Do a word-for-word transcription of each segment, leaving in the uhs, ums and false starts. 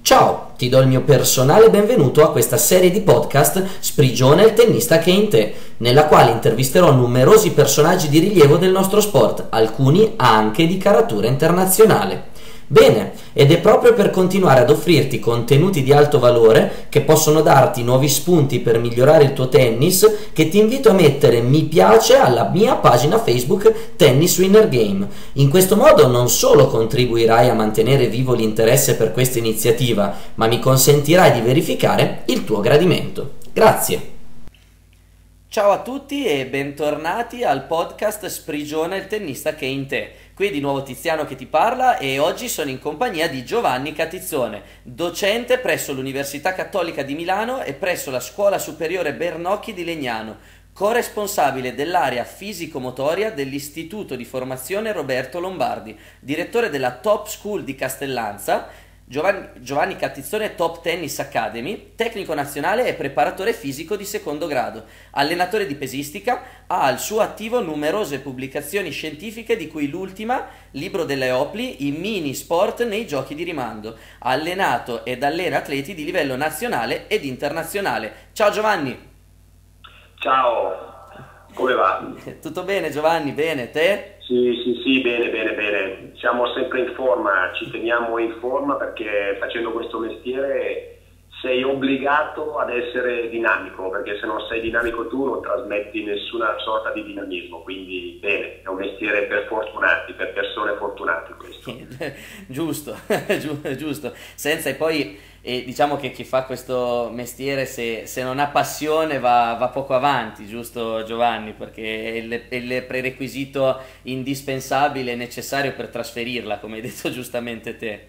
Ciao, ti do il mio personale benvenuto a questa serie di podcast Sprigione il tennista che è in te, nella quale intervisterò numerosi personaggi di rilievo del nostro sport, alcuni anche di caratura internazionale. Bene, ed è proprio per continuare ad offrirti contenuti di alto valore che possono darti nuovi spunti per migliorare il tuo tennis che ti invito a mettere mi piace alla mia pagina Facebook Tennis Winner Game. In questo modo non solo contribuirai a mantenere vivo l'interesse per questa iniziativa, ma mi consentirai di verificare il tuo gradimento. Grazie. Ciao a tutti e bentornati al podcast Sprigione il tennista che è in te. Qui è di nuovo Tiziano che ti parla e oggi sono in compagnia di Giovanni Catizzone, docente presso l'Università Cattolica di Milano e presso la Scuola Superiore Bernocchi di Legnano, corresponsabile dell'area fisico-motoria dell'Istituto di Formazione Roberto Lombardi, direttore della Top School di Castellanza, Giovanni, Giovanni Catizzone Top Tennis Academy, tecnico nazionale e preparatore fisico di secondo grado, allenatore di pesistica, ha al suo attivo numerose pubblicazioni scientifiche di cui l'ultima, Libro delle Opli, i mini sport nei giochi di rimando, ha allenato ed allena atleti di livello nazionale ed internazionale. Ciao Giovanni! Ciao, come va? Tutto bene Giovanni, bene, te? Sì, sì, sì, bene, bene, bene. Siamo sempre in forma, ci teniamo in forma perché facendo questo mestiere sei obbligato ad essere dinamico, perché se non sei dinamico tu non trasmetti nessuna sorta di dinamismo, quindi bene, è un mestiere per fortunati, per persone fortunate questo. Giusto, giusto, senza e poi... E diciamo che chi fa questo mestiere se, se non ha passione va, va poco avanti, giusto Giovanni? Perché è il, è il prerequisito indispensabile e necessario per trasferirla, come hai detto giustamente te.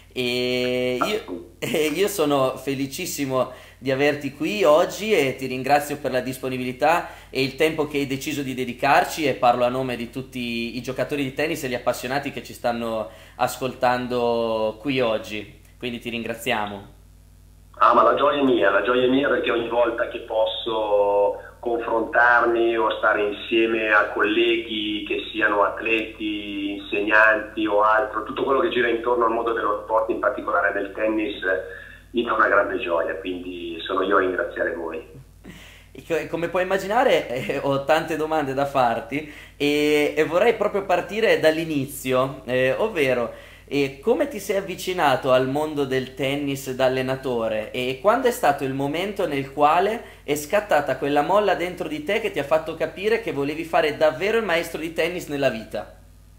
E io, io sono felicissimo di averti qui oggi e ti ringrazio per la disponibilità e il tempo che hai deciso di dedicarci, e parlo a nome di tutti i giocatori di tennis e gli appassionati che ci stanno ascoltando qui oggi. Quindi ti ringraziamo. Ah, ma la gioia è mia, la gioia è mia perché ogni volta che posso confrontarmi o stare insieme a colleghi che siano atleti, insegnanti o altro, tutto quello che gira intorno al mondo dello sport, in particolare del tennis, mi dà una grande gioia, quindi sono io a ringraziare voi. Come puoi immaginare eh, ho tante domande da farti e, e vorrei proprio partire dall'inizio, eh, ovvero e come ti sei avvicinato al mondo del tennis da allenatore e quando è stato il momento nel quale è scattata quella molla dentro di te che ti ha fatto capire che volevi fare davvero il maestro di tennis nella vita?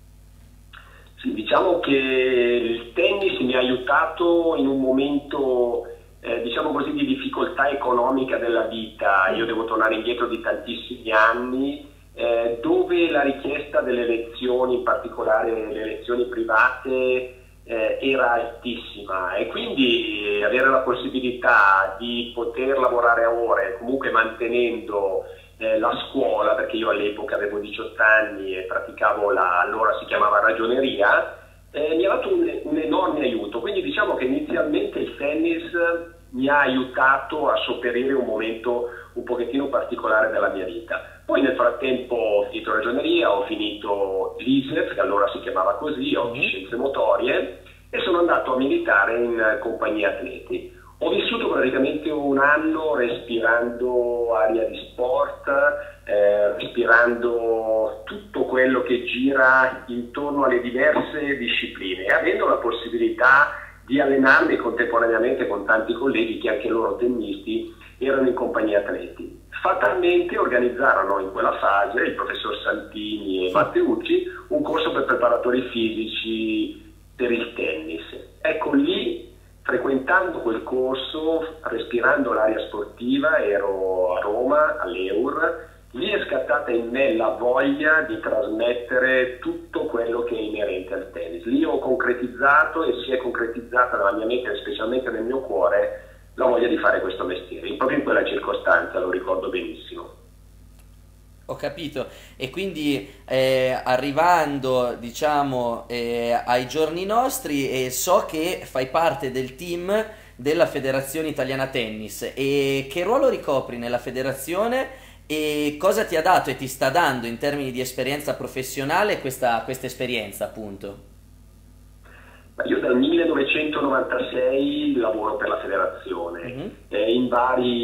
Sì, diciamo che il tennis mi ha aiutato in un momento eh, diciamo così di difficoltà economica della vita. Io devo tornare indietro di tantissimi anni, Eh, dove la richiesta delle lezioni, in particolare le lezioni private, eh, era altissima, e quindi eh, avere la possibilità di poter lavorare a ore, comunque mantenendo eh, la scuola, perché io all'epoca avevo diciotto anni e praticavo la, allora si chiamava ragioneria, eh, mi ha dato un, un enorme aiuto. Quindi diciamo che inizialmente il tennis mi ha aiutato a sopperire un momento un pochettino particolare della mia vita. Poi nel frattempo ho finito ragioneria, ho finito l'I S E F, che allora si chiamava così, ho mm-hmm. scienze motorie, e sono andato a militare in compagnia atleti. Ho vissuto praticamente un anno respirando aria di sport, eh, respirando tutto quello che gira intorno alle diverse discipline e avendo la possibilità di allenarmi contemporaneamente con tanti colleghi che anche loro tennisti erano in compagnia atleti. Fatalmente organizzarono in quella fase il professor Santini e Matteucci un corso per preparatori fisici per il tennis. Ecco, lì, frequentando quel corso, respirando l'aria sportiva, ero a Roma, all'Eur, lì è scattata in me la voglia di trasmettere tutto quello che è inerente al tennis. Lì ho concretizzato e si è concretizzata nella mia mente e specialmente nel mio cuore la voglia di fare questo mestiere, proprio in quella circostanza, lo ricordo benissimo. Ho capito, e quindi eh, arrivando diciamo eh, ai giorni nostri eh, so che fai parte del team della Federazione Italiana Tennis, e che ruolo ricopri nella federazione e cosa ti ha dato e ti sta dando in termini di esperienza professionale questa, questa esperienza appunto? Io dal millenovecentonovantasei lavoro per la federazione, mm-hmm. eh, in vari,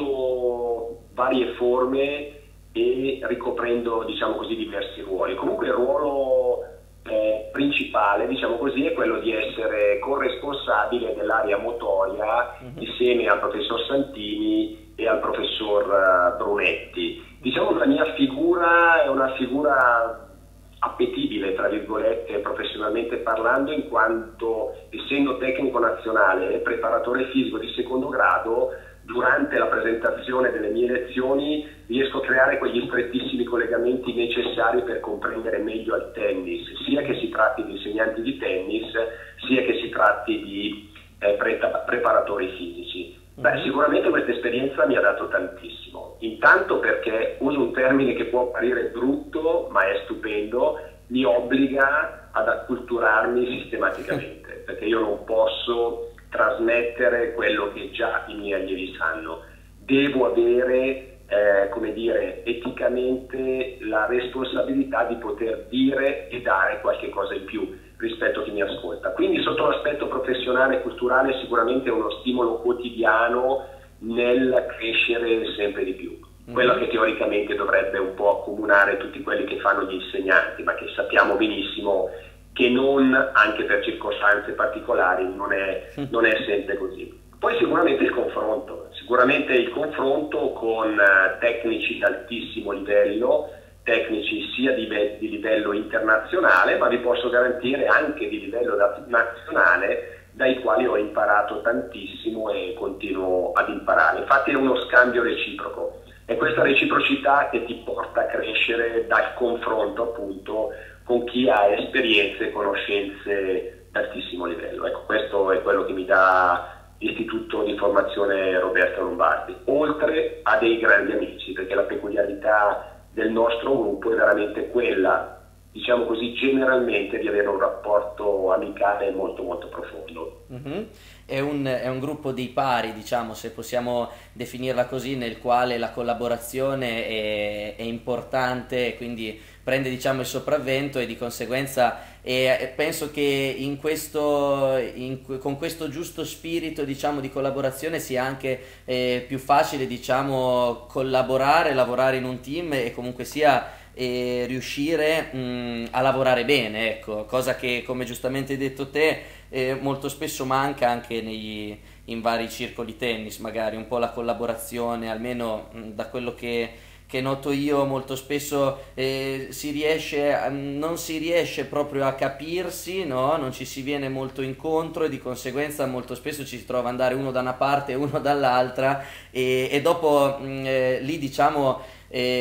sotto varie forme e ricoprendo, diciamo così, diversi ruoli. Comunque il ruolo eh, principale, diciamo così, è quello di essere corresponsabile dell'area motoria, mm-hmm. insieme al professor Santini e al professor uh, Brunetti. Diciamo che la mia figura è una figura appetibile, tra virgolette, professionalmente parlando, in quanto, essendo tecnico nazionale e preparatore fisico di secondo grado, durante la presentazione delle mie lezioni riesco a creare quegli strettissimi collegamenti necessari per comprendere meglio il tennis, sia che si tratti di insegnanti di tennis, sia che si tratti di eh, pre preparatori fisici. Beh, sicuramente questa esperienza mi ha dato tantissimo, intanto perché uso un termine che può apparire brutto ma è stupendo, mi obbliga ad acculturarmi sistematicamente, perché io non posso trasmettere quello che già i miei allievi sanno, devo avere, eh, come dire, eticamente la responsabilità di poter dire e dare qualche cosa in più rispetto a chi mi ascolta. Quindi sotto l'aspetto professionale e culturale sicuramente è uno stimolo quotidiano nel crescere sempre di più. Mm-hmm. Quello che teoricamente dovrebbe un po' accomunare tutti quelli che fanno gli insegnanti, ma che sappiamo benissimo che non, anche per circostanze particolari, non è, non è sempre così. Poi sicuramente il confronto, sicuramente il confronto con tecnici di altissimo livello, tecnici sia di, di livello internazionale, ma vi posso garantire anche di livello nazionale, dai quali ho imparato tantissimo e continuo ad imparare. Infatti è uno scambio reciproco, è questa reciprocità che ti porta a crescere dal confronto appunto con chi ha esperienze e conoscenze di altissimo livello. Ecco, questo è quello che mi dà l'Istituto di Formazione Roberto Lombardi, oltre a dei grandi amici, perché la peculiarità del nostro gruppo è veramente quella, diciamo così, generalmente di avere un rapporto amicale molto molto profondo. Mm-hmm. È un, è un gruppo di pari, diciamo, se possiamo definirla così, nel quale la collaborazione è, è importante, quindi prende, diciamo, il sopravvento, e di conseguenza e penso che in questo, in, con questo giusto spirito, diciamo, di collaborazione sia anche eh, più facile, diciamo, collaborare, lavorare in un team e comunque sia e riuscire mh, a lavorare bene, ecco, cosa che, come giustamente hai detto te, eh, molto spesso manca anche nei, in vari circoli tennis, magari un po' la collaborazione, almeno mh, da quello che, che noto io, molto spesso eh, si riesce, non si riesce proprio a capirsi, no? Non ci si viene molto incontro, e di conseguenza molto spesso ci si trova ad andare uno da una parte e uno dall'altra, e, e dopo mh, eh, lì, diciamo,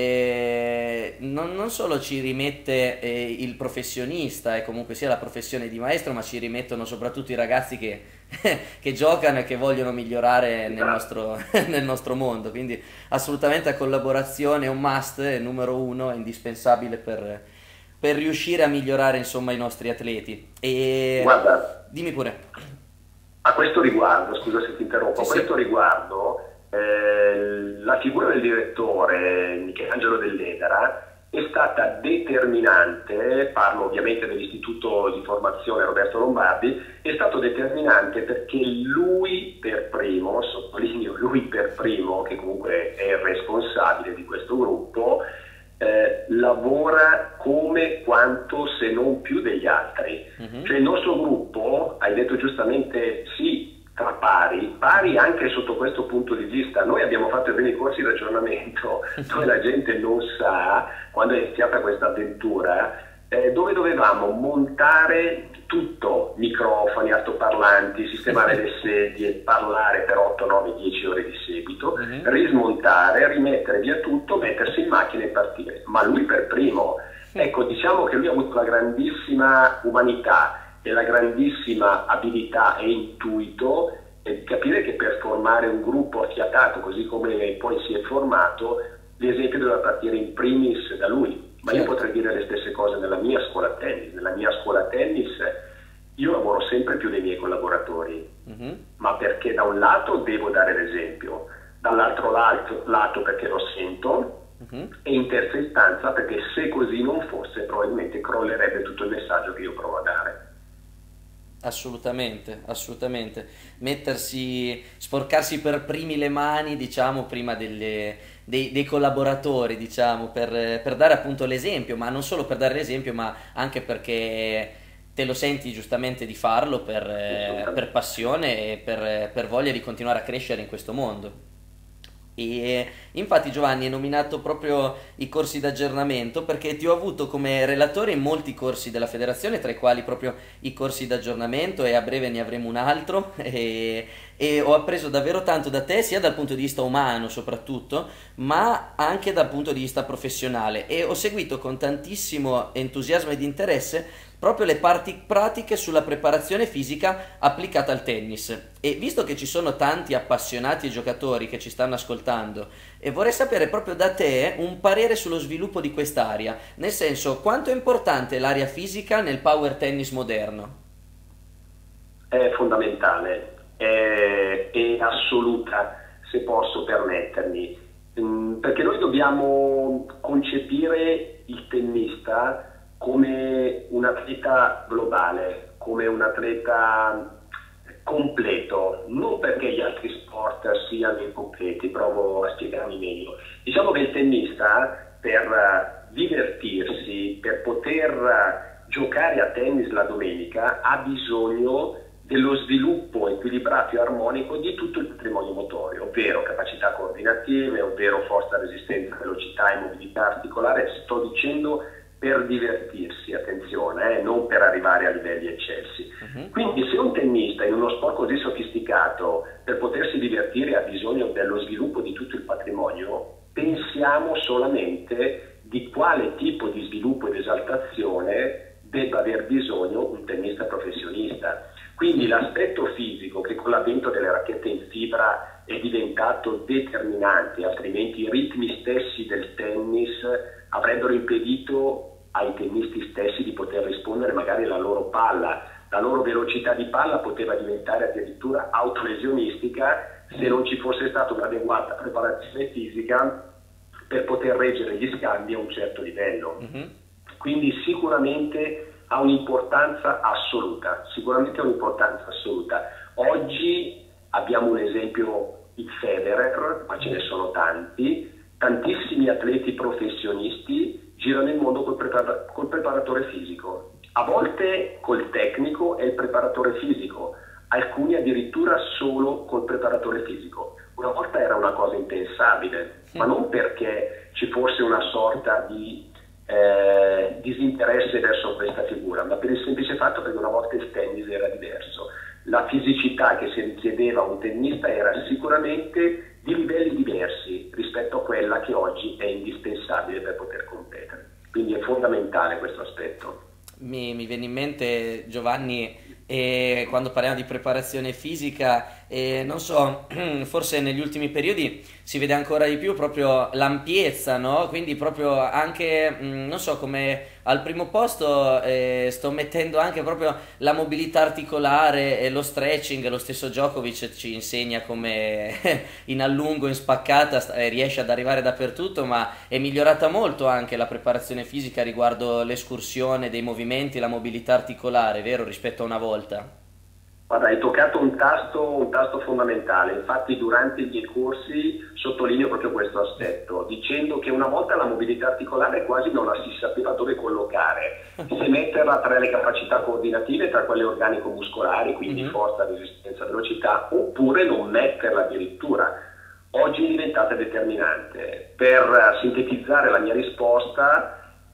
Eh, non, non solo ci rimette eh, il professionista e comunque sia la professione di maestro, ma ci rimettono soprattutto i ragazzi che, che giocano e che vogliono migliorare nel nostro, nel nostro mondo. Quindi assolutamente la collaborazione è un must, è numero uno, è indispensabile per, per riuscire a migliorare, insomma, i nostri atleti. E guarda, dimmi pure. A questo riguardo, scusa se ti interrompo, sì, a questo sì. riguardo Eh, la figura del direttore Michelangelo Dell'Edera è stata determinante, parlo ovviamente dell'Istituto di Formazione Roberto Lombardi, è stato determinante perché lui per primo, sottolineo lui per primo, che comunque è il responsabile di questo gruppo, eh, lavora come, quanto, se non più degli altri. Mm-hmm. Cioè il nostro gruppo, hai detto giustamente, sì, tra pari, pari anche sotto questo punto di vista. Noi abbiamo fatto i primi corsi di aggiornamento dove la gente non sa, quando è iniziata questa avventura, eh, dove dovevamo montare tutto, microfoni, altoparlanti, sistemare le sedie, parlare per otto, nove, dieci ore di seguito, mm-hmm. rismontare, rimettere via tutto, mettersi in macchina e partire. Ma lui per primo. Ecco, diciamo che lui ha avuto la grandissima umanità e la grandissima abilità e intuito e di capire che per formare un gruppo affiatato così come poi si è formato, l'esempio doveva partire in primis da lui. Ma io potrei dire le stesse cose nella mia scuola tennis. Nella mia scuola tennis io lavoro sempre più dei miei collaboratori, mm-hmm. ma perché da un lato devo dare l'esempio, dall'altro lato, lato perché lo sento, mm-hmm. e in terza istanza perché se così non fosse probabilmente crollerebbe tutto il messaggio che io provo a dare. Assolutamente, assolutamente. Mettersi, sporcarsi per primi le mani, diciamo, prima delle- dei, dei collaboratori, diciamo, per, per dare appunto l'esempio, ma non solo per dare l'esempio, ma anche perché te lo senti giustamente di farlo per, eh, per Assolutamente. passione e per, per voglia di continuare a crescere in questo mondo. E infatti Giovanni hai nominato proprio i corsi d'aggiornamento perché ti ho avuto come relatore in molti corsi della federazione, tra i quali proprio i corsi d'aggiornamento e a breve ne avremo un altro e, e ho appreso davvero tanto da te sia dal punto di vista umano soprattutto, ma anche dal punto di vista professionale e ho seguito con tantissimo entusiasmo ed interesse proprio le parti pratiche sulla preparazione fisica applicata al tennis. E visto che ci sono tanti appassionati e giocatori che ci stanno ascoltando, e vorrei sapere proprio da te un parere sullo sviluppo di quest'area, nel senso quanto è importante l'area fisica nel power tennis moderno. È fondamentale, è, è assoluta, se posso permettermi. Mm, perché noi dobbiamo concepire il tennista come un atleta globale, come un atleta completo, non perché gli altri sport siano incompleti, provo a spiegarmi meglio. Diciamo che il tennista per eh, divertirsi, per poter eh, giocare a tennis la domenica, ha bisogno dello sviluppo equilibrato e armonico di tutto il patrimonio motorio, ovvero capacità coordinative, ovvero forza, resistenza, velocità e mobilità articolare. Sto dicendo per divertirsi, attenzione, eh, non per arrivare a livelli eccelsi. Mhm. Quindi se un tennista in uno sport così sofisticato per potersi divertire ha bisogno dello sviluppo di tutto il patrimonio, pensiamo solamente di quale tipo di sviluppo ed esaltazione debba aver bisogno un tennista professionista. Quindi l'aspetto fisico, che con l'avvento delle racchette in fibra è diventato determinante, altrimenti i ritmi stessi del tennis avrebbero impedito ai tennisti stessi di poter rispondere magari alla loro palla. La loro velocità di palla poteva diventare addirittura autolesionistica se non ci fosse stata un'adeguata preparazione fisica per poter reggere gli scambi a un certo livello. Mhm. Quindi sicuramente ha un'importanza assoluta, sicuramente ha un'importanza assoluta. Oggi abbiamo un esempio, il Federer, ma ce ne sono tanti, tantissimi atleti professionisti girano il mondo col, prepara- col preparatore fisico, a volte col tecnico e il preparatore fisico, alcuni addirittura solo col preparatore fisico. Una volta era una cosa impensabile, ma non perché ci fosse una sorta di eh, disinteresse verso questa figura, ma per il semplice fatto che una volta il tennis era diverso. La fisicità che si richiedeva a un tennista era sicuramente di livelli diversi rispetto a quella che oggi è indispensabile per poter competere. Quindi è fondamentale questo aspetto. Mi, mi viene in mente, Giovanni, eh, quando parliamo di preparazione fisica, eh, non so, forse negli ultimi periodi si vede ancora di più proprio l'ampiezza, no? Quindi proprio anche, mh, non so, come al primo posto eh, sto mettendo anche proprio la mobilità articolare e lo stretching. Lo stesso Djokovic ci insegna come in allungo, in spaccata, sta- eh, riesce ad arrivare dappertutto, ma è migliorata molto anche la preparazione fisica riguardo l'escursione dei movimenti, la mobilità articolare, vero, rispetto a una volta. Guarda, hai toccato un tasto, un tasto fondamentale, infatti durante i miei corsi sottolineo proprio questo aspetto, dicendo che una volta la mobilità articolare quasi non la si sapeva dove collocare, se metterla tra le capacità coordinative, tra quelle organico-muscolari, quindi Mhm. forza, resistenza, velocità, oppure non metterla addirittura. Oggi è diventata determinante. Per sintetizzare la mia risposta,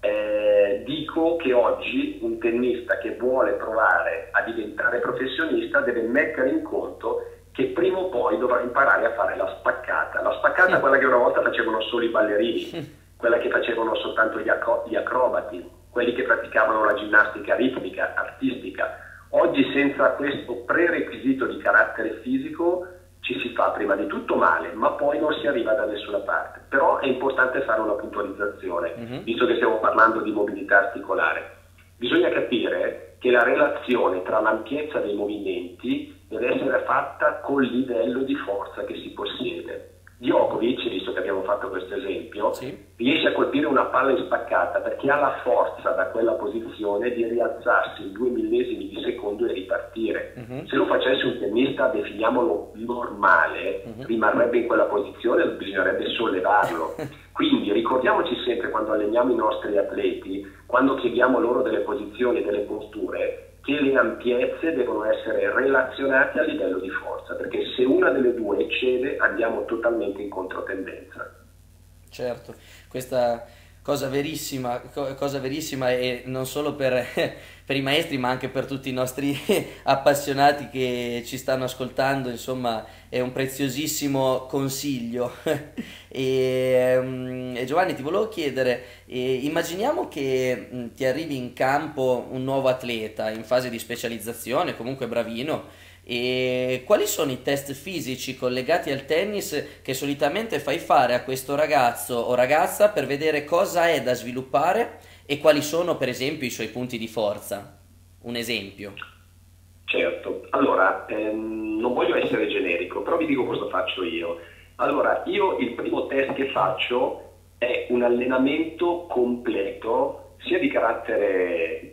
eh, dico che oggi un tennista che vuole provare a diventare professionista deve mettere in conto che prima o poi dovrà imparare a fare la spaccata. La spaccata è quella che una volta facevano solo i ballerini, quella che facevano soltanto gli, acro- gli acrobati, quelli che praticavano la ginnastica ritmica, artistica. Oggi senza questo prerequisito di carattere fisico ci si fa prima di tutto male, ma poi non si arriva da nessuna parte. Però è importante fare una puntualizzazione, Mhm. visto che stiamo parlando di mobilità articolare. Bisogna capire che la relazione tra l'ampiezza dei movimenti deve essere fatta col livello di forza che si possiede. Djokovic, visto che abbiamo fatto questo esempio, Sì. riesce a colpire una palla in spaccata perché ha la forza da quella posizione di rialzarsi in due millesimi di secondo e ripartire. Uh-huh. Se lo facesse un tennista, definiamolo normale, uh-huh. rimarrebbe in quella posizione e bisognerebbe sollevarlo. Quindi ricordiamoci sempre, quando alleniamo i nostri atleti, quando chiediamo loro delle posizioni e delle posture, che le ampiezze devono essere relazionate a livello di forza, perché se una delle due eccede andiamo totalmente in controtendenza. Certo, questa cosa verissima, cosa verissima e non solo per, per i maestri ma anche per tutti i nostri appassionati che ci stanno ascoltando, insomma è un preziosissimo consiglio. e, e Giovanni, ti volevo chiedere, eh, immaginiamo che mh, ti arrivi in campo un nuovo atleta in fase di specializzazione, comunque bravino. E quali sono i test fisici collegati al tennis che solitamente fai fare a questo ragazzo o ragazza per vedere cosa è da sviluppare e quali sono per esempio i suoi punti di forza? Un esempio. Certo, allora ehm, non voglio essere generico, però vi dico cosa faccio io. Allora, io il primo test che faccio è un allenamento completo, sia di carattere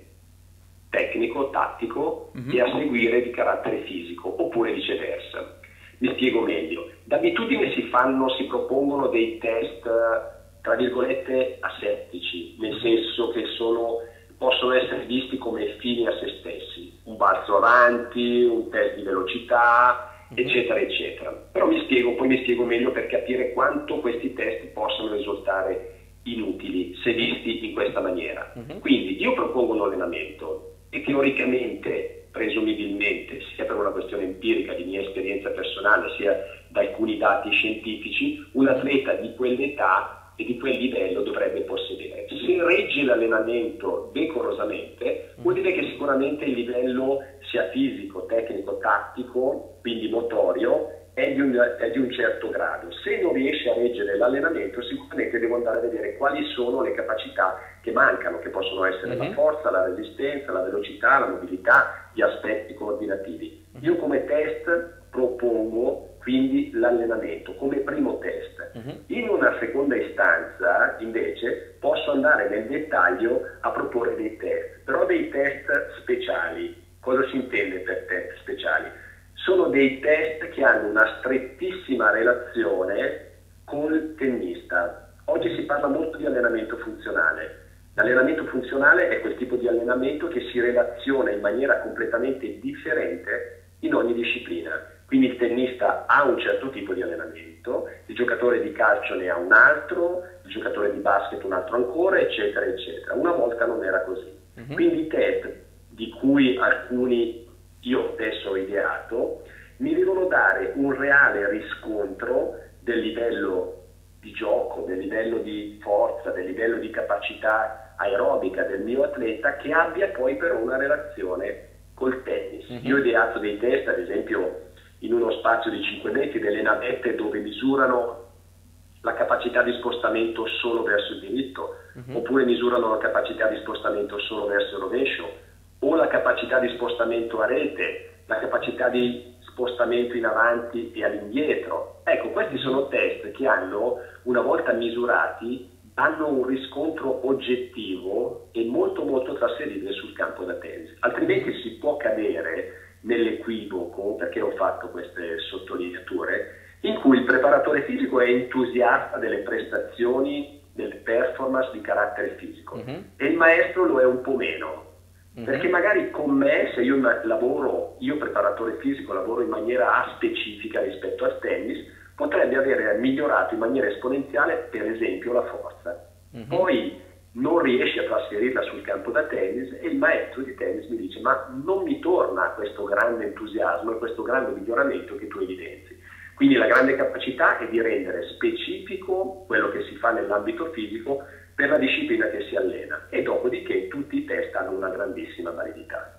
tecnico, tattico, uh-huh. e a seguire di carattere fisico, oppure viceversa. Mi spiego meglio. D'abitudine si fanno, si propongono dei test, tra virgolette, asettici, nel senso che sono, possono essere visti come fini a se stessi. Un balzo avanti, un test di velocità, uh-huh. eccetera, eccetera. Però mi spiego, poi mi spiego meglio per capire quanto questi test possono risultare inutili se visti in questa maniera. Uh-huh. Quindi io propongo un allenamento e teoricamente, presumibilmente, sia per una questione empirica di mia esperienza personale, sia da alcuni dati scientifici, un atleta di quell'età e di quel livello dovrebbe possedere. Se regge l'allenamento decorosamente, vuol dire che sicuramente il livello sia fisico, tecnico, tattico, quindi motorio, è di, un, è di un certo grado. Se non riesce a reggere l'allenamento, sicuramente devo andare a vedere quali sono le capacità che mancano, che possono essere uh-huh. la forza, la resistenza, la velocità, la mobilità, gli aspetti coordinativi. Uh-huh. Io come test propongo quindi l'allenamento come primo test. Uh-huh. In una seconda istanza invece posso andare nel dettaglio a proporre dei test, però dei test speciali. Cosa si intende per test speciali? Sono dei test che hanno una strettissima relazione col tennista. Oggi si parla molto di allenamento funzionale. L'allenamento funzionale è quel tipo di allenamento che si relaziona in maniera completamente differente in ogni disciplina. Quindi il tennista ha un certo tipo di allenamento, il giocatore di calcio ne ha un altro, il giocatore di basket un altro ancora, eccetera, eccetera. Una volta non era così. Uh-huh. Quindi i test, di cui alcuni io stesso ho ideato, mi devono dare un reale riscontro del livello di gioco, del livello di forza, del livello di capacità aerobica del mio atleta, che abbia poi però una relazione col tennis. Uh-huh. Io ho ideato dei test, ad esempio in uno spazio di cinque metri, delle navette dove misurano la capacità di spostamento solo verso il diritto, uh-huh. oppure misurano la capacità di spostamento solo verso il rovescio, o la capacità di spostamento a rete, la capacità di spostamento in avanti e all'indietro. Ecco, questi sono test che hanno, una volta misurati, hanno un riscontro oggettivo e molto molto trasferibile sul campo da tennis. Altrimenti si può cadere nell'equivoco, perché ho fatto queste sottolineature, in cui il preparatore fisico è entusiasta delle prestazioni, delle performance di carattere fisico, uh-huh. e il maestro lo è un po' meno. Uh-huh. Perché magari con me, se io lavoro, io preparatore fisico, lavoro in maniera aspecifica rispetto al tennis, potrebbe avere migliorato in maniera esponenziale, per esempio, la forza. Uh-huh. Poi non riesce a trasferirla sul campo da tennis e il maestro di tennis mi dice: ma non mi torna questo grande entusiasmo e questo grande miglioramento che tu evidenzi. Quindi la grande capacità è di rendere specifico quello che si fa nell'ambito fisico per la disciplina che si allena, e dopodiché tutti i test hanno una grandissima validità.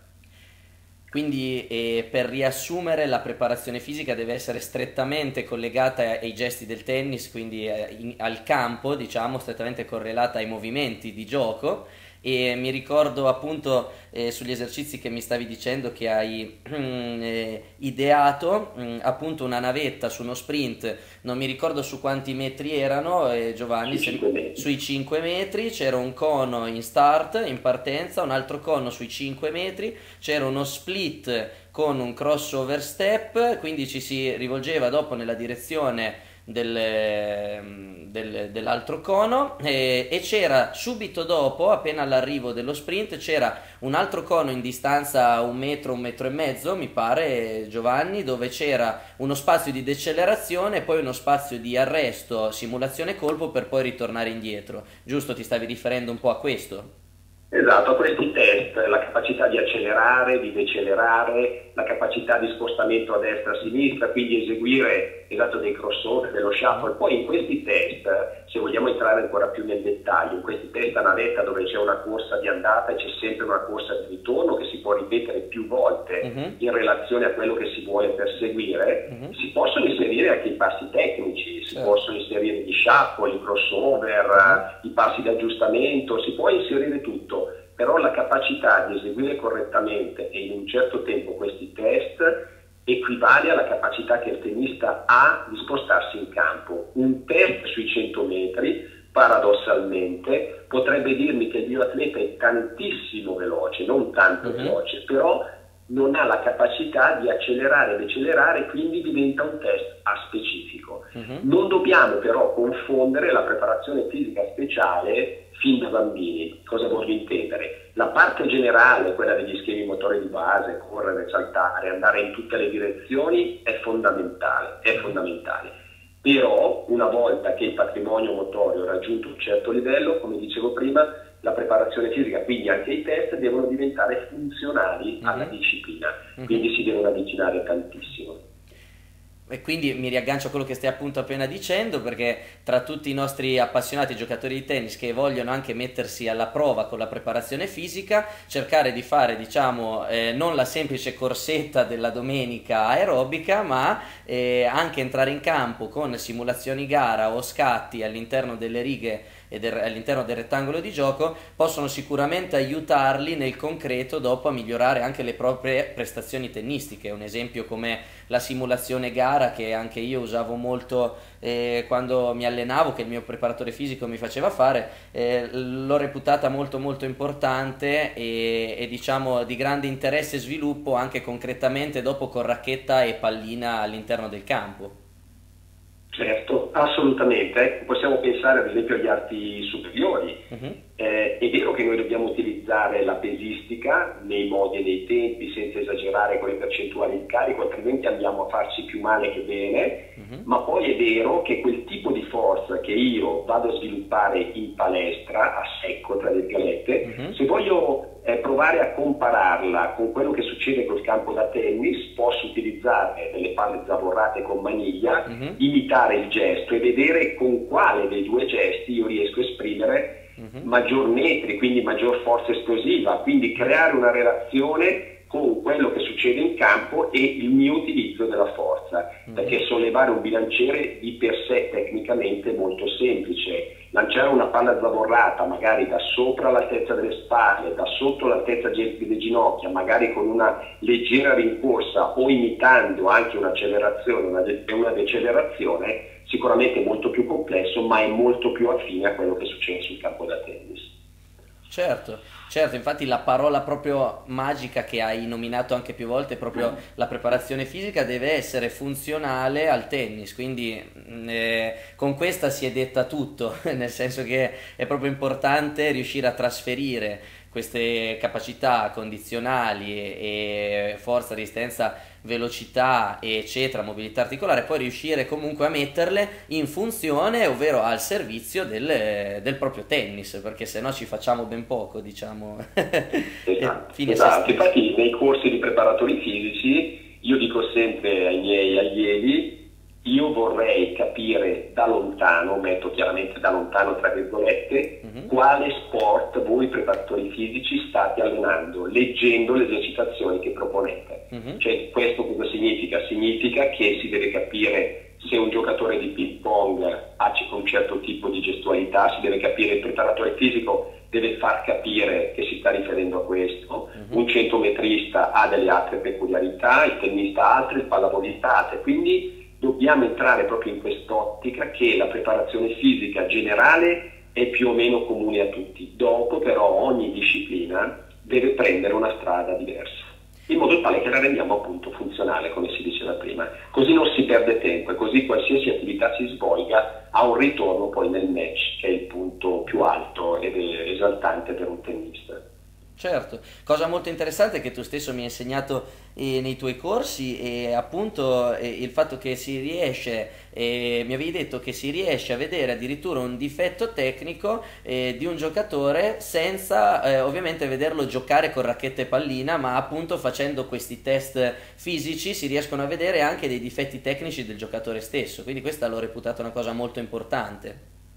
Quindi eh, per riassumere, la preparazione fisica deve essere strettamente collegata ai gesti del tennis, quindi eh, in, al campo, diciamo, strettamente correlata ai movimenti di gioco, e mi ricordo appunto eh, sugli esercizi che mi stavi dicendo che hai eh, ideato mh, appunto una navetta su uno sprint, non mi ricordo su quanti metri erano, eh, Giovanni, Sui se- cinque metri. sui cinque metri, c'era un cono in start, in partenza, un altro cono sui cinque metri, c'era uno split con un crossover step, quindi ci si rivolgeva dopo nella direzione del, del- dell'altro cono e, e c'era subito dopo, appena all'arrivo dello sprint, c'era un altro cono in distanza un metro, un metro e mezzo, mi pare, Giovanni, dove c'era uno spazio di decelerazione e poi uno spazio di arresto, simulazione colpo per poi ritornare indietro. Giusto, ti stavi riferendo un po' a questo? Esatto, a questi test, la capacità di accelerare, di decelerare, la capacità di spostamento a destra e a sinistra, quindi eseguire esatto, dei crossover, dello shuffle. Poi in questi test, se vogliamo entrare ancora più nel dettaglio, in questi test a navetta dove c'è una corsa di andata e c'è sempre una corsa di ritorno che si può ripetere più volte Mhm. in relazione a quello che si vuole perseguire, Mhm. si possono inserire anche i passi tecnici, si Certo. possono inserire gli shuffle, i crossover, i passi di aggiustamento, si può inserire tutto. Però la capacità di eseguire correttamente e in un certo tempo questi test equivale alla capacità che il tennista ha di spostarsi in campo. Un test sui cento metri, paradossalmente, potrebbe dirmi che il mio atleta è tantissimo veloce, non tanto Mhm. veloce, però non ha la capacità di accelerare e decelerare, quindi diventa un test a specifico. Mhm. Non dobbiamo però confondere la preparazione fisica speciale fin da bambini. Cosa voglio intendere? La parte generale, quella degli schemi motori di base, correre, saltare, andare in tutte le direzioni, è fondamentale, è fondamentale. Però una volta che il patrimonio motorio ha raggiunto un certo livello, come dicevo prima, la preparazione fisica, quindi anche i test, devono diventare funzionali alla Mhm. disciplina, Mhm. quindi si devono avvicinare tantissimo. E quindi mi riaggancio a quello che stai appunto appena dicendo, perché tra tutti i nostri appassionati giocatori di tennis che vogliono anche mettersi alla prova con la preparazione fisica, cercare di fare, diciamo, eh, non la semplice corsetta della domenica aerobica, ma eh, anche entrare in campo con simulazioni gara o scatti all'interno delle righe e del- all'interno del rettangolo di gioco, possono sicuramente aiutarli nel concreto dopo a migliorare anche le proprie prestazioni tennistiche. Un esempio come la simulazione gara, che anche io usavo molto eh, quando mi allenavo, che il mio preparatore fisico mi faceva fare, eh, l'ho reputata molto molto importante e, e diciamo di grande interesse e sviluppo anche concretamente dopo con racchetta e pallina all'interno del campo. Certo, assolutamente. Ecco, possiamo pensare ad esempio agli arti superiori. Mhm. Eh, è vero che noi dobbiamo utilizzare la pesistica nei modi e nei tempi senza esagerare con le percentuali di carico, altrimenti andiamo a farci più male che bene, Mhm. ma poi è vero che quel tipo di forza che io vado a sviluppare in palestra, a secco tra virgolette, Mhm. se voglio eh, provare a compararla con quello che succede col campo da tennis, posso utilizzare delle palle zavorrate con maniglia, Mhm. imitare il gesto e vedere con quale dei due gesti io riesco a esprimere Mhm. maggior metri, quindi maggior forza esplosiva, quindi creare una relazione con quello che succede in campo e il mio utilizzo della forza, Mhm. perché sollevare un bilanciere di per sé tecnicamente è molto semplice. Lanciare una palla zavorrata magari da sopra l'altezza delle spalle, da sotto l'altezza delle ginocchia, magari con una leggera rincorsa o imitando anche un'accelerazione una de- e una decelerazione, sicuramente è molto più complesso, ma è molto più affine a quello che succede sul campo da tennis. Certo, certo, infatti la parola proprio magica che hai nominato anche più volte, proprio la preparazione fisica, deve essere funzionale al tennis, quindi mh, eh, con questa si è detta tutto, nel senso che è proprio importante riuscire a trasferire queste capacità condizionali e, e forza, resistenza, velocità, eccetera, mobilità articolare, poi riuscire comunque a metterle in funzione, ovvero al servizio del, del proprio tennis, perché se no ci facciamo ben poco, diciamo. Esatto, Fine a se esatto. stessi. Infatti nei corsi di preparatori fisici io dico sempre ai miei allievi, io vorrei capire da lontano, metto chiaramente da lontano tra virgolette, Mhm. quale sport voi preparatori fisici state allenando, leggendo le esercitazioni che proponete. Mhm. Cioè, questo cosa significa? Significa che si deve capire se un giocatore di ping pong ha un certo tipo di gestualità, si deve capire, il preparatore fisico deve far capire che si sta riferendo a questo, uh-huh. un centometrista ha delle altre peculiarità, il tennista altre, il pallavolista altre, quindi dobbiamo entrare proprio in quest'ottica che la preparazione fisica generale è più o meno comune a tutti, dopo però ogni disciplina deve prendere una strada diversa, in modo tale che la rendiamo appunto funzionale, come si diceva prima, così non si perde tempo e così qualsiasi attività si svolga ha un ritorno poi nel match, che è il punto più alto ed esaltante per un tennista. Certo, cosa molto interessante che tu stesso mi hai insegnato eh, nei tuoi corsi è appunto eh, il fatto che si riesce, eh, mi avevi detto che si riesce a vedere addirittura un difetto tecnico eh, di un giocatore senza eh, ovviamente vederlo giocare con racchetta e pallina, ma appunto facendo questi test fisici si riescono a vedere anche dei difetti tecnici del giocatore stesso, quindi questa l'ho reputata una cosa molto importante.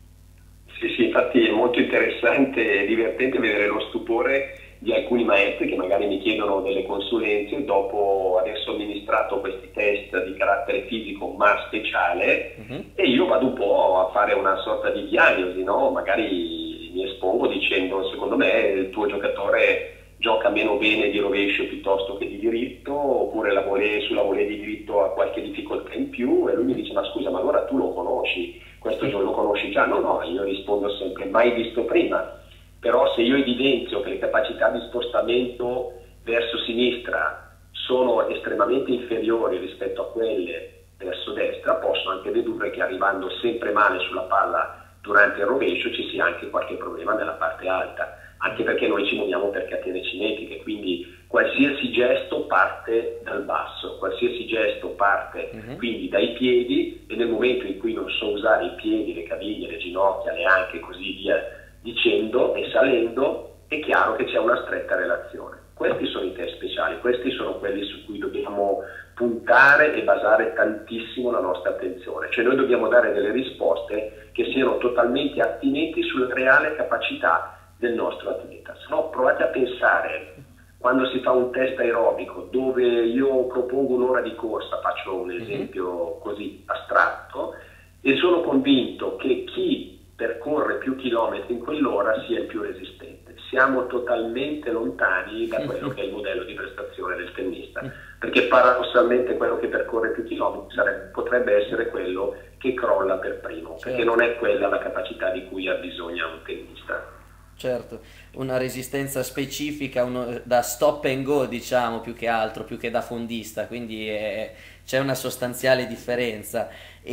Sì, sì, infatti è molto interessante e divertente vedere lo stupore di alcuni maestri che magari mi chiedono delle consulenze dopo aver somministrato questi test di carattere fisico ma speciale, uh-huh. e io vado un po' a fare una sorta di diagnosi, no? Magari mi espongo dicendo secondo me il tuo giocatore gioca meno bene di rovescio piuttosto che di diritto, oppure la volée, sulla volée di diritto ha qualche difficoltà in più, e lui mi dice ma scusa, ma allora tu lo conosci, questo gioco lo conosci già? No, no, io rispondo sempre mai visto prima. Però se io evidenzio che le capacità di spostamento verso sinistra sono estremamente inferiori rispetto a quelle verso destra, posso anche dedurre che arrivando sempre male sulla palla durante il rovescio ci sia anche qualche problema nella parte alta, anche perché noi ci muoviamo per catene cinetiche, quindi qualsiasi gesto parte dal basso, qualsiasi gesto parte uh-huh. quindi dai piedi, e nel momento in cui non so usare i piedi, le caviglie, le ginocchia, le anche e così via dicendo e salendo, è chiaro che c'è una stretta relazione. Questi sono i test speciali, questi sono quelli su cui dobbiamo puntare e basare tantissimo la nostra attenzione, cioè noi dobbiamo dare delle risposte che siano totalmente attinenti sulla reale capacità del nostro atleta. Se no, provate a pensare, quando si fa un test aerobico dove io propongo un'ora di corsa, faccio un esempio così astratto, e sono convinto che chi percorre più chilometri in quell'ora sia il più resistente. Siamo totalmente lontani da quello che è il modello di prestazione del tennista, perché paradossalmente quello che percorre più chilometri sarebbe, potrebbe essere quello che crolla per primo, certo. perché non è quella la capacità di cui ha bisogno un tennista. Certo, una resistenza specifica, uno, da stop and go diciamo, più che altro, più che da fondista, quindi è, c'è una sostanziale differenza.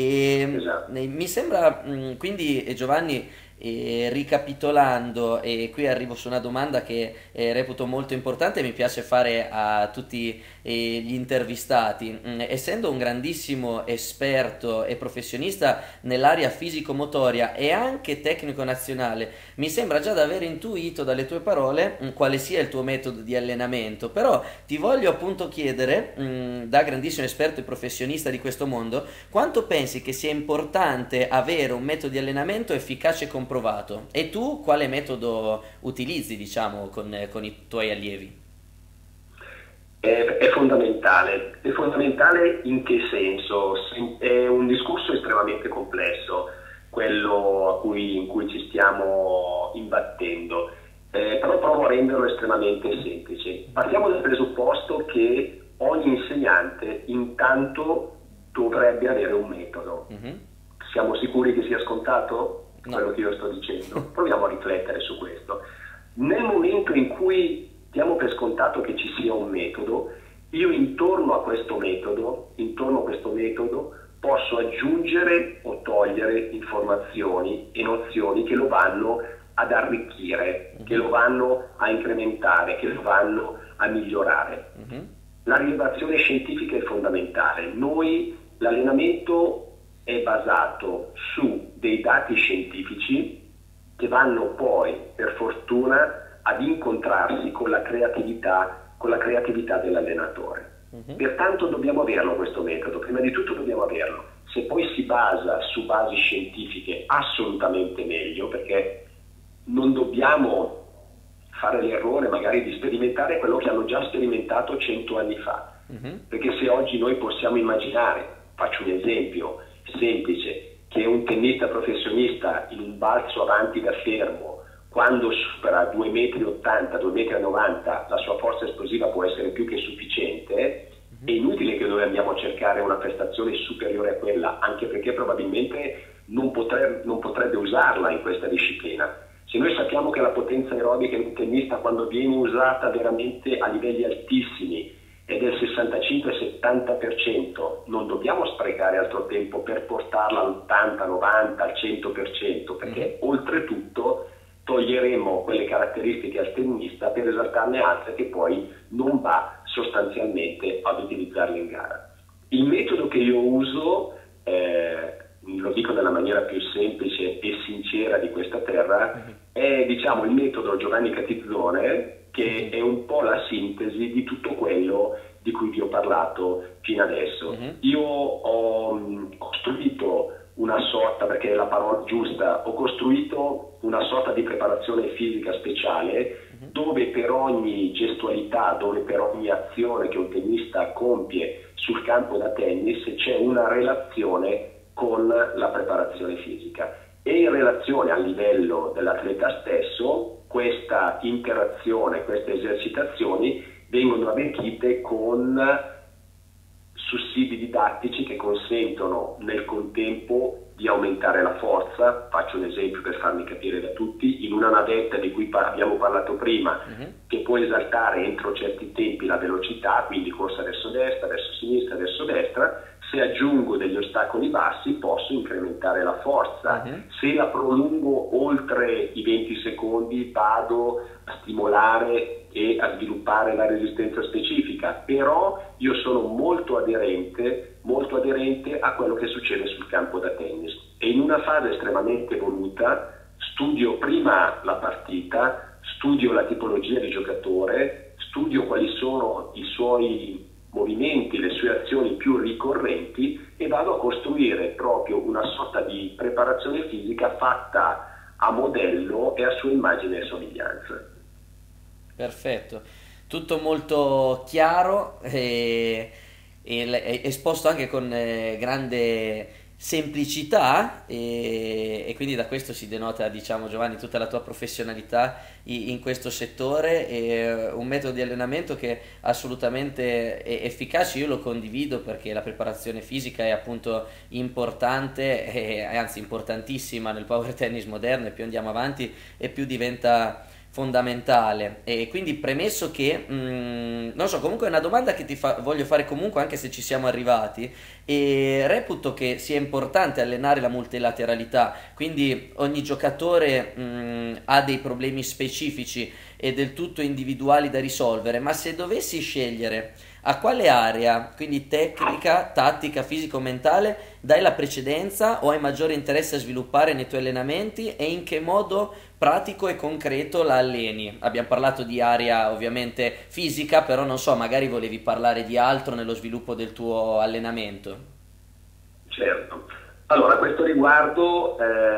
E esatto. Mi sembra, quindi Giovanni, eh, ricapitolando, e qui arrivo su una domanda che eh, reputo molto importante e mi piace fare a tutti eh, gli intervistati. Mm, essendo un grandissimo esperto e professionista nell'area fisico-motoria e anche tecnico nazionale, mi sembra già di aver intuito dalle tue parole mm, quale sia il tuo metodo di allenamento, però ti voglio appunto chiedere, mm, da grandissimo esperto e professionista di questo mondo, quanto pensi che sia importante avere un metodo di allenamento efficace e comprovato, e tu quale metodo utilizzi, diciamo, con, con i tuoi allievi? È, è fondamentale. È fondamentale in che senso? È un discorso estremamente complesso, quello a cui, in cui ci stiamo imbattendo, eh, però provo a renderlo estremamente semplice. Partiamo dal presupposto che ogni insegnante intanto dovrebbe avere un metodo. Mm-hmm. Siamo sicuri che sia scontato? No. Quello che io sto dicendo, proviamo a riflettere su questo. Nel momento in cui diamo per scontato che ci sia un metodo, io intorno a questo metodo, intorno a questo metodo posso aggiungere o togliere informazioni e nozioni che lo vanno ad arricchire, uh-huh. che lo vanno a incrementare, che lo vanno a migliorare. Uh-huh. La rilevazione scientifica è fondamentale. Noi, l'allenamento è basato su dei dati scientifici che vanno poi, per fortuna, ad incontrarsi con la creatività, con la creatività dell'allenatore. Uh-huh. Pertanto dobbiamo averlo questo metodo, prima di tutto dobbiamo averlo. Se poi si basa su basi scientifiche, assolutamente meglio, perché non dobbiamo fare l'errore magari di sperimentare quello che hanno già sperimentato cento anni fa. Uh-huh. Perché se oggi noi possiamo immaginare, faccio un esempio, semplice, che un tennista professionista in un balzo avanti da fermo, quando supera due virgola ottanta metri, due virgola novanta metri, la sua forza esplosiva può essere più che sufficiente. È inutile che noi andiamo a cercare una prestazione superiore a quella, anche perché probabilmente non, potre, non potrebbe usarla in questa disciplina. Se noi sappiamo che la potenza aerobica in un tennista, quando viene usata veramente a livelli altissimi, è del sessantacinque settanta per cento, non dobbiamo sprecare altro tempo per portarla all'ottanta, novanta, al cento per cento, perché mm. oltretutto toglieremo quelle caratteristiche al tennista per esaltarne altre che poi non va sostanzialmente ad utilizzarle in gara. Il metodo che io uso, eh, lo dico nella maniera più semplice e sincera di questa terra, mm. è diciamo il metodo Giovanni Catizzone, che è un po' la sintesi di tutto quello di cui vi ho parlato fino adesso. Uh-huh. Io ho mh, costruito una sorta, perché è la parola giusta, ho costruito una sorta di preparazione fisica speciale uh-huh. dove per ogni gestualità, dove per ogni azione che un tennista compie sul campo da tennis c'è una relazione con la preparazione fisica. E in relazione al livello dell'atleta stesso, questa interazione, queste esercitazioni vengono arricchite con sussidi didattici che consentono nel contempo di aumentare la forza. Faccio un esempio per farmi capire da tutti: in una navetta di cui abbiamo parlato prima, uh-huh. che può esaltare entro certi tempi la velocità, quindi corsa verso destra, verso sinistra, verso destra, se aggiungo degli ostacoli bassi posso incrementare la forza. Uh-huh. Se la prolungo oltre i venti secondi vado a stimolare e a sviluppare la resistenza specifica, però io sono molto aderente, molto aderente a quello che succede sul campo da tennis, e in una fase estremamente evoluta studio prima la partita, studio la tipologia di giocatore, studio quali sono i suoi movimenti, le sue azioni più ricorrenti, e vado a costruire proprio una sorta di preparazione fisica fatta a modello e a sua immagine e somiglianza. Perfetto, tutto molto chiaro e, e esposto anche con eh, grande semplicità, e, e quindi da questo si denota, diciamo, Giovanni, tutta la tua professionalità in, in questo settore, e un metodo di allenamento che assolutamente è efficace. Io lo condivido, perché la preparazione fisica è appunto importante, e, anzi importantissima nel power tennis moderno, e più andiamo avanti e più diventa fondamentale. E quindi, premesso che mh, non so, comunque è una domanda che ti fa, voglio fare comunque, anche se ci siamo arrivati, e reputo che sia importante allenare la multilateralità, quindi ogni giocatore mh, ha dei problemi specifici e del tutto individuali da risolvere, ma se dovessi scegliere a quale area, quindi tecnica, tattica, fisico-mentale, dai la precedenza o hai maggiore interesse a sviluppare nei tuoi allenamenti, e in che modo pratico e concreto la alleni? Abbiamo parlato di area ovviamente fisica, però non so, magari volevi parlare di altro nello sviluppo del tuo allenamento. Certo, allora a questo riguardo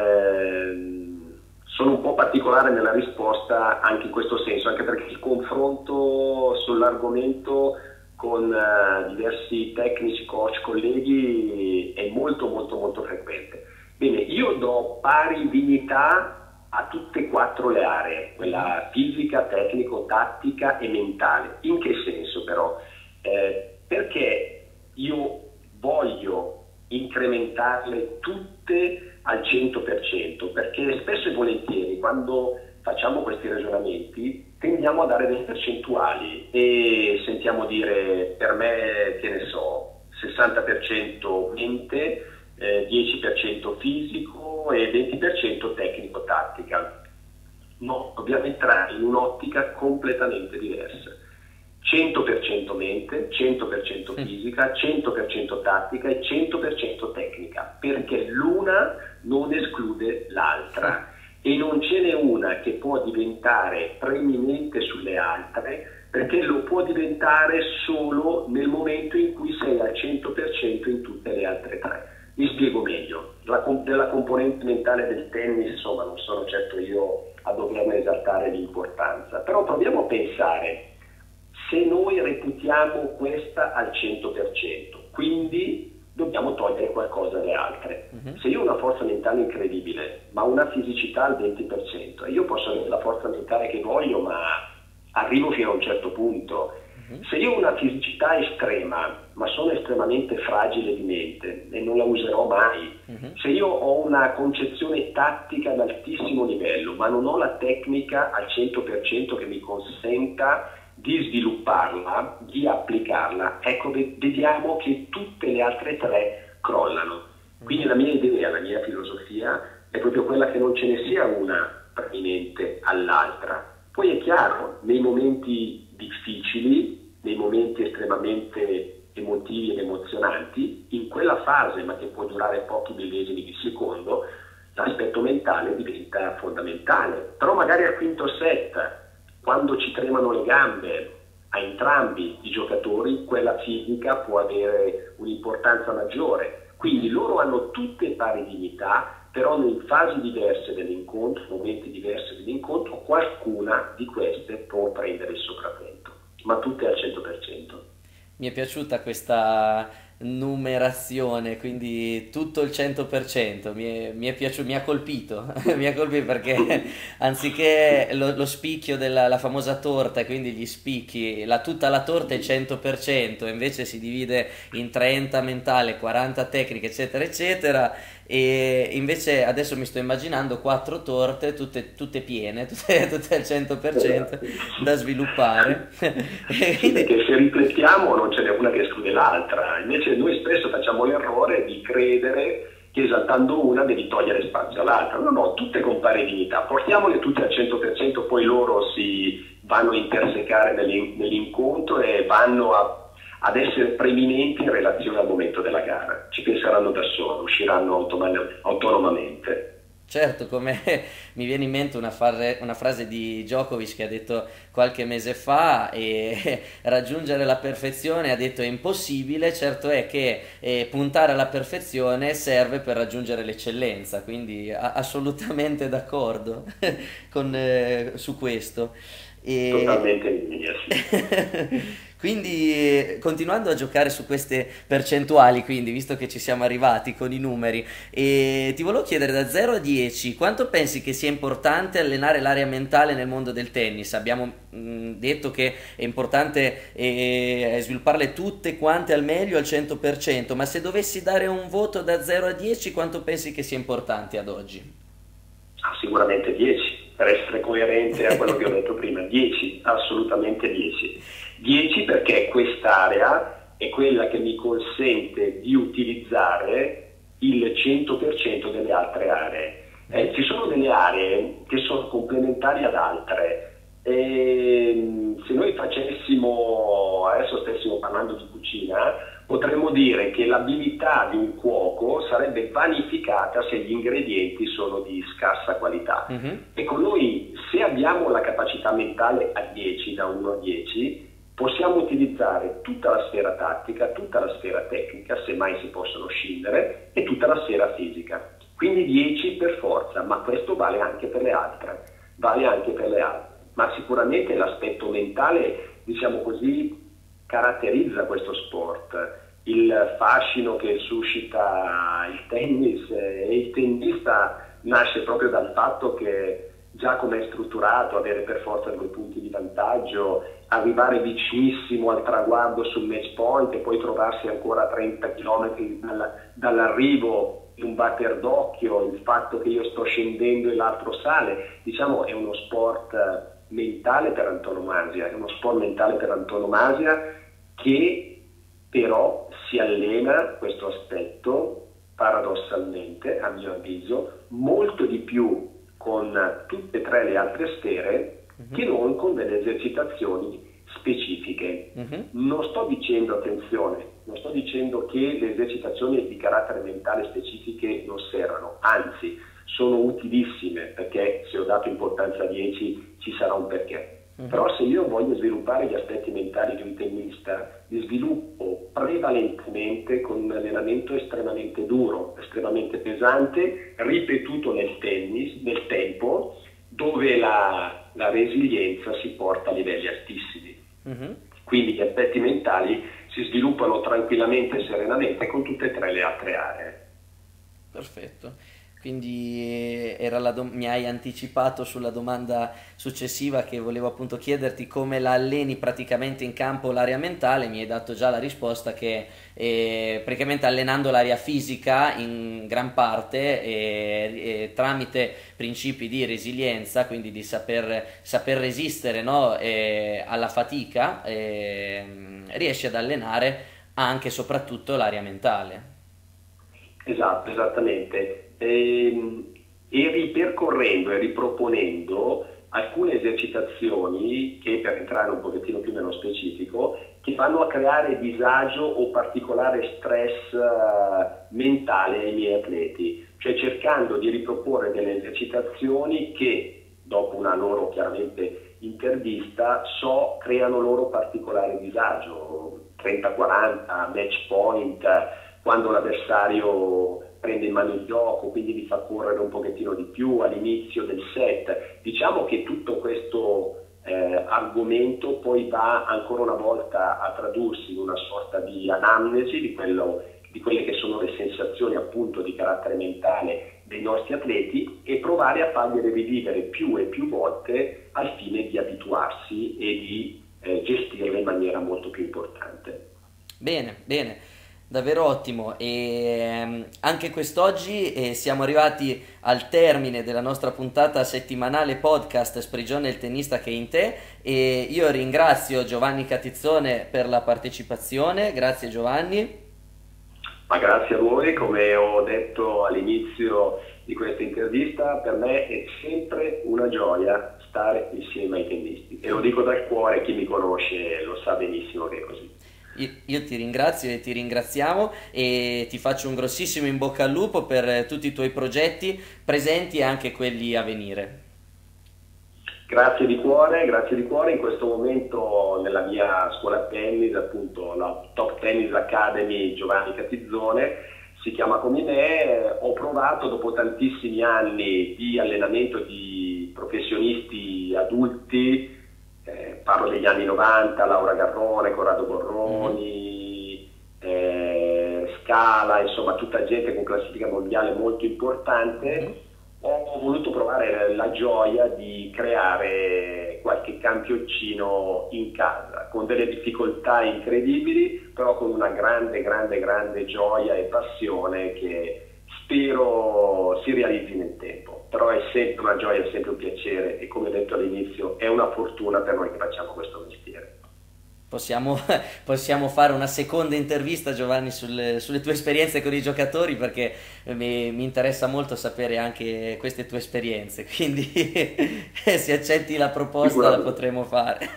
eh, sono un po' particolare nella risposta anche in questo senso, anche perché il confronto sull'argomento con uh, diversi tecnici, coach, colleghi è molto molto molto frequente. Bene, io do pari dignità a tutte e quattro le aree, quella fisica, tecnico, tattica e mentale. In che senso però? Eh, perché io voglio incrementarle tutte al cento per cento, perché spesso e volentieri quando facciamo questi ragionamenti tendiamo a dare delle percentuali e sentiamo dire: per me, che ne so, sessanta per cento mente, eh, dieci per cento fisico e venti per cento tecnico-tattica. No, dobbiamo entrare in un'ottica completamente diversa. cento per cento mente, cento per cento fisica, cento per cento tattica e cento per cento tecnica, perché l'una non esclude l'altra. E non ce n'è una che può diventare preeminente sulle altre, perché lo può diventare solo nel momento in cui sei al cento per cento in tutte le altre tre. Mi spiego meglio. La, della componente mentale del tennis, insomma, non sono certo io a doverne esaltare l'importanza, però proviamo a pensare: se noi reputiamo questa al cento per cento, quindi dobbiamo togliere qualcosa alle altre. Uh-huh. Se io ho una forza mentale incredibile, ma una fisicità al venti per cento, e io posso avere la forza mentale che voglio, ma arrivo fino a un certo punto. Uh-huh. Se io ho una fisicità estrema, ma sono estremamente fragile di mente e non la userò mai, uh-huh. se io ho una concezione tattica ad altissimo livello, ma non ho la tecnica al cento per cento che mi consenta di svilupparla, di applicarla, ecco, vediamo che tutte le altre tre crollano. Quindi la mia idea, la mia filosofia è proprio quella che non ce ne sia una preminente all'altra. Poi è chiaro, nei momenti difficili, nei momenti estremamente emotivi ed emozionanti, in quella fase, ma che può durare pochi millesimi di secondo, l'aspetto mentale diventa fondamentale. Però magari al quinto set, quando ci tremano le gambe a entrambi i giocatori, quella fisica può avere un'importanza maggiore. Quindi loro hanno tutte pari dignità, però in fasi diverse dell'incontro, momenti diversi dell'incontro, qualcuna di queste può prendere il sopravvento, ma tutte al cento per cento. Mi è piaciuta questa numerazione, quindi tutto il cento per cento, mi è, mi è piaciuto, mi ha colpito, mi ha colpito perché anziché lo, lo spicchio della la famosa torta e quindi gli spicchi, la, tutta la torta è cento per cento, invece si divide in trenta mentale, quaranta tecniche eccetera eccetera, e invece adesso mi sto immaginando quattro torte tutte, tutte piene, tutte, tutte al cento per cento da sviluppare. E quindi... Perché se riflettiamo non ce n'è una che esclude l'altra, invece noi spesso facciamo l'errore di credere che esaltando una devi togliere spazio all'altra. No, no, tutte con pari dignità, portiamole tutte al cento per cento, poi loro si vanno a intersecare nell'incontro e vanno a ad essere preminenti in relazione al momento della gara. Ci penseranno da solo, usciranno autonomamente. Certo, come mi viene in mente una, fase, una frase di Djokovic che ha detto qualche mese fa, e raggiungere la perfezione, ha detto, è impossibile, certo è che eh, puntare alla perfezione serve per raggiungere l'eccellenza, quindi a, assolutamente d'accordo con, eh, su questo. E... Totalmente in linea, sì. Quindi, continuando a giocare su queste percentuali, quindi visto che ci siamo arrivati con i numeri, e ti volevo chiedere da zero a dieci quanto pensi che sia importante allenare l'area mentale nel mondo del tennis? Abbiamo mh, detto che è importante eh, svilupparle tutte quante al meglio, al cento per cento, ma se dovessi dare un voto da zero a dieci, quanto pensi che sia importante ad oggi? Ah, sicuramente dieci, per essere coerente a quello che ho detto prima, dieci, assolutamente dieci. dieci perché quest'area è quella che mi consente di utilizzare il cento per cento delle altre aree. Eh, ci sono delle aree che sono complementari ad altre. E se noi facessimo, adesso stessimo parlando di cucina, potremmo dire che l'abilità di un cuoco sarebbe vanificata se gli ingredienti sono di scarsa qualità. Uh-huh. Ecco, noi se abbiamo la capacità mentale a dieci, da uno a dieci, possiamo utilizzare tutta la sfera tattica, tutta la sfera tecnica, se mai si possono scindere, e tutta la sfera fisica. Quindi dieci per forza, ma questo vale anche per le altre, vale anche per le altre. Ma sicuramente l'aspetto mentale, diciamo così, caratterizza questo sport. Il fascino che suscita il tennis e il tennista nasce proprio dal fatto che già come è strutturato, avere per forza due punti di vantaggio, arrivare vicinissimo al traguardo sul match point e poi trovarsi ancora a trenta chilometri dal, dall'arrivo di un batter d'occhio, il fatto che io sto scendendo e l'altro sale, diciamo è uno sport mentale per antonomasia, è uno sport mentale per antonomasia che però si allena questo aspetto paradossalmente, a mio avviso, molto di più con tutte e tre le altre sfere uh-huh. che non con delle esercitazioni specifiche. Uh-huh. Non sto dicendo, attenzione, non sto dicendo che le esercitazioni di carattere mentale specifiche non servono, anzi sono utilissime, perché se ho dato importanza a dieci ci sarà un perché. Uh-huh. Però se io voglio sviluppare gli aspetti mentali di un tennista, li sviluppo prevalentemente con un allenamento estremamente duro, estremamente pesante, ripetuto nel tennis, nel tempo, dove la, la resilienza si porta a livelli altissimi. Uh-huh. Quindi gli aspetti mentali si sviluppano tranquillamente e serenamente con tutte e tre le altre aree. Perfetto. Quindi era la dom- mi hai anticipato sulla domanda successiva che volevo appunto chiederti come la alleni praticamente in campo l'area mentale, mi hai dato già la risposta che eh, praticamente allenando l'area fisica in gran parte eh, eh, tramite principi di resilienza, quindi di saper, saper resistere, no, eh, alla fatica, eh, riesci ad allenare anche e soprattutto l'area mentale. Esatto, esattamente. E, e ripercorrendo e riproponendo alcune esercitazioni che, per entrare un pochettino più nello specifico, che vanno a creare disagio o particolare stress uh, mentale ai miei atleti, cioè cercando di riproporre delle esercitazioni che, dopo una loro chiaramente intervista, so creano loro particolare disagio, trenta quaranta, match point, quando l'avversario prende in mano il gioco, quindi li fa correre un pochettino di più all'inizio del set. Diciamo che tutto questo eh, argomento poi va ancora una volta a tradursi in una sorta di anamnesi di, quello, di quelle che sono le sensazioni appunto di carattere mentale dei nostri atleti e provare a fargliele rivivere più e più volte al fine di abituarsi e di eh, gestirle in maniera molto più importante. Bene, bene. Davvero ottimo, e um, anche quest'oggi eh, siamo arrivati al termine della nostra puntata settimanale podcast Sprigione il tennista che è in te, e io ringrazio Giovanni Catizzone per la partecipazione. Grazie Giovanni. Ma grazie a voi, come ho detto all'inizio di questa intervista, per me è sempre una gioia stare insieme ai tennisti e lo dico dal cuore, chi mi conosce lo sa benissimo che è così. Io, io ti ringrazio e ti ringraziamo e ti faccio un grossissimo in bocca al lupo per tutti i tuoi progetti presenti e anche quelli a venire. Grazie di cuore, grazie di cuore. In questo momento nella mia scuola tennis, appunto la Top Tennis Academy Giovanni Catizzone, si chiama come me, ho provato dopo tantissimi anni di allenamento di professionisti adulti, Eh, parlo degli anni novanta, Laura Garrone, Corrado Borroni, eh, Scala, insomma tutta gente con classifica mondiale molto importante. Ho voluto provare la gioia di creare qualche campioncino in casa, con delle difficoltà incredibili, però con una grande, grande, grande gioia e passione che spero si realizzi nel tempo. Però è sempre una gioia, è sempre un piacere e, come detto all'inizio, è una fortuna per noi che facciamo questo mestiere. Possiamo, possiamo fare una seconda intervista, Giovanni, sulle, sulle tue esperienze con i giocatori, perché mi, mi interessa molto sapere anche queste tue esperienze, quindi se accetti la proposta la potremo fare.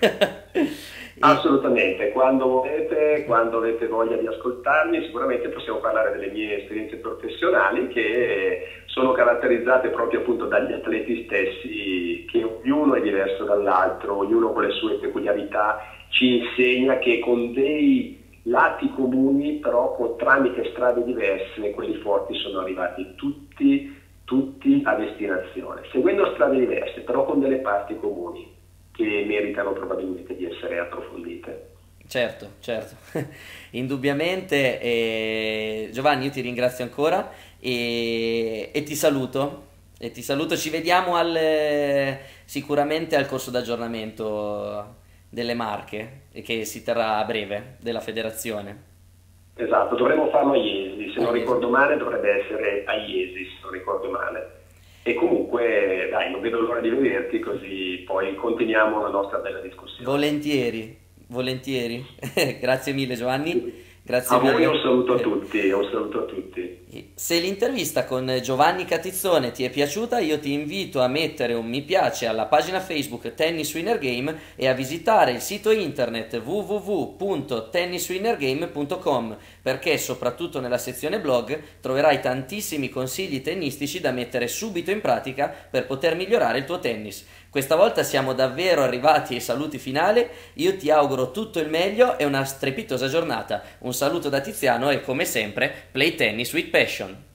Assolutamente, quando volete, quando avete voglia di ascoltarmi, sicuramente possiamo parlare delle mie esperienze professionali che sono caratterizzate proprio appunto dagli atleti stessi, che ognuno è diverso dall'altro, ognuno con le sue peculiarità ci insegna che con dei lati comuni, però con tramite strade diverse, quelli forti sono arrivati tutti, tutti a destinazione, seguendo strade diverse, però con delle parti comuni che meritano probabilmente di essere approfondite. Certo, certo, indubbiamente. Eh, Giovanni, io ti ringrazio ancora e, e ti saluto, e ti saluto, ci vediamo al, sicuramente al corso d'aggiornamento delle Marche, che si terrà a breve, della federazione. Esatto, dovremmo farlo a Iesi, se non ricordo male dovrebbe essere a Iesi, se non ricordo male. E comunque, dai, non vedo l'ora di vederti, così poi continuiamo la nostra bella discussione. Volentieri, volentieri. Grazie mille Giovanni. Grazie a voi mille. Un saluto a tutti, un saluto a tutti. Se l'intervista con Giovanni Catizzone ti è piaciuta, io ti invito a mettere un mi piace alla pagina Facebook Tennis Winner Game e a visitare il sito internet w w w punto tennis winner game punto com, perché soprattutto nella sezione blog troverai tantissimi consigli tennistici da mettere subito in pratica per poter migliorare il tuo tennis. Questa volta siamo davvero arrivati ai saluti finali, io ti auguro tutto il meglio e una strepitosa giornata. Un saluto da Tiziano e come sempre, play tennis with passion.